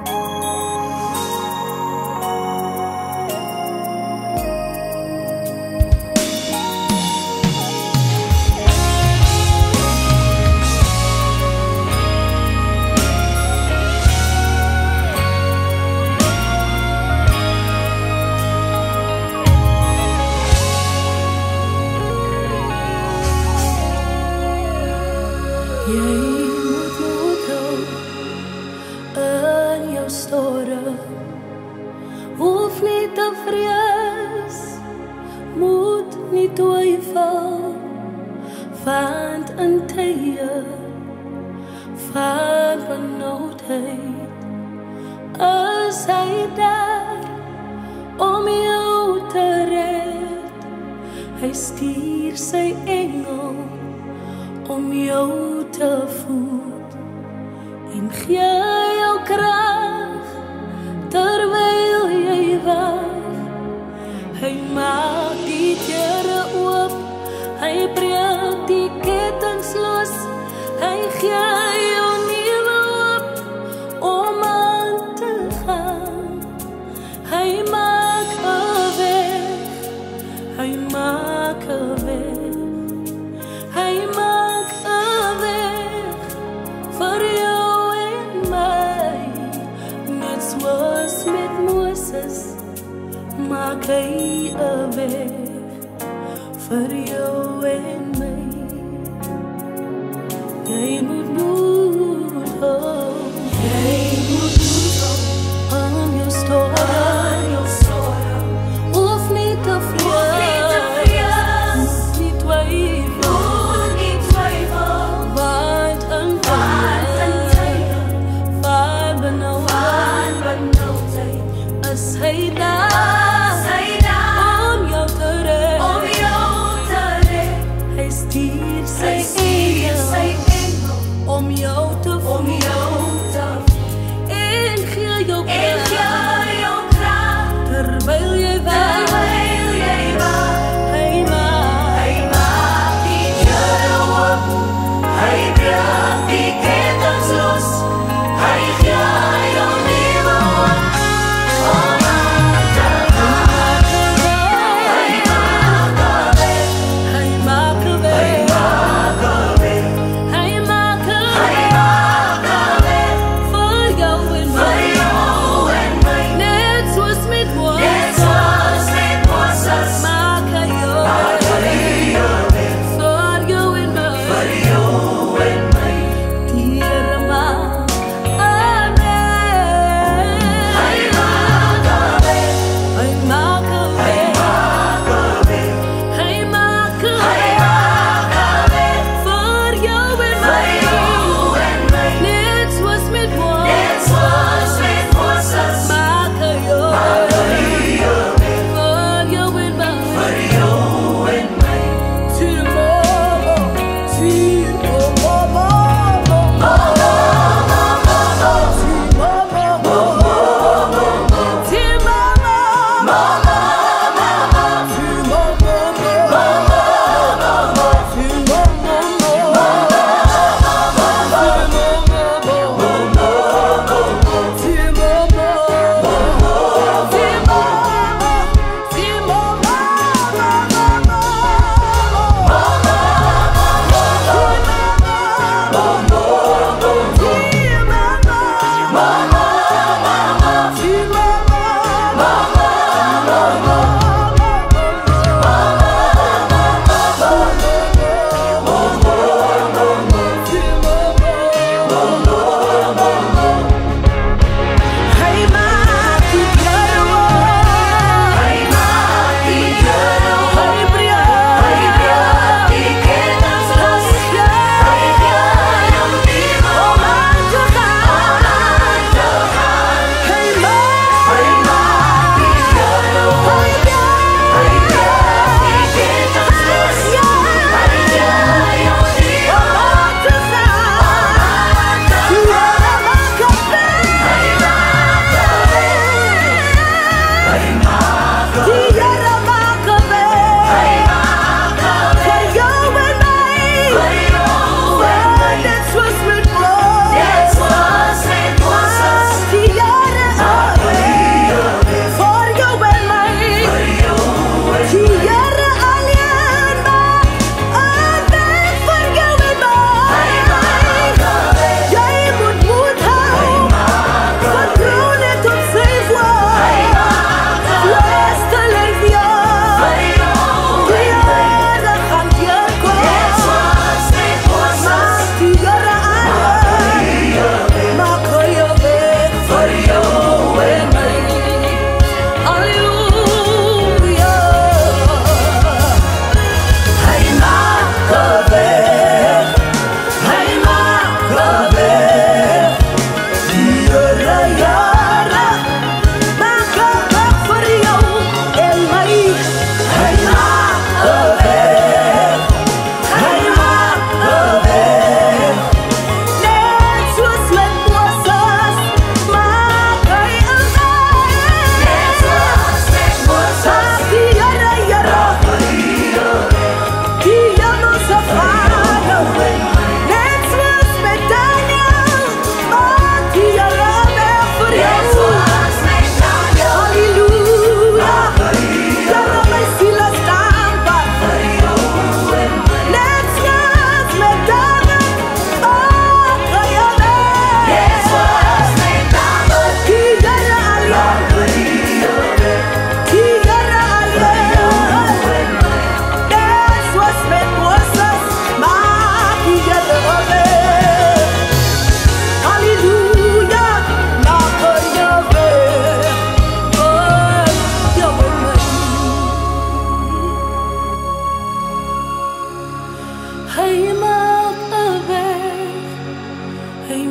Hoef nie te vrees, moet nie twyfel, want in tye van benoudheid is hy daar om jou te red. Hy stuur sy engel om jou te voed en gee jou krag terwyl jy wag. Hy maak die deure oop, hy breek die ketens los, hy gee jou nuwe hoop om aan te gaan. Hy maak 'n weg, hy maak 'n weg, hy maak 'n weg vir jou en my, net soos met Moses maak hy 'n weg vir jou en my. Jy moet moed hou, jy moet moed hou aan jou storie, hoef nie te vrees, nie twyfel, want in tye van benoudheid is hy daar om jou te red. Hy stuur sy engel om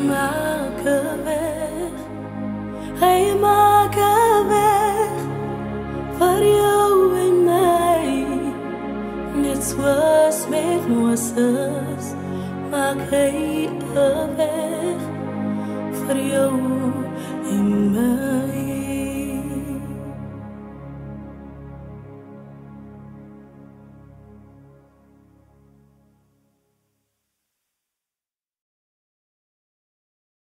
Macavé, hey Macavé, for you and me, it's was met was Macavé, for you and me.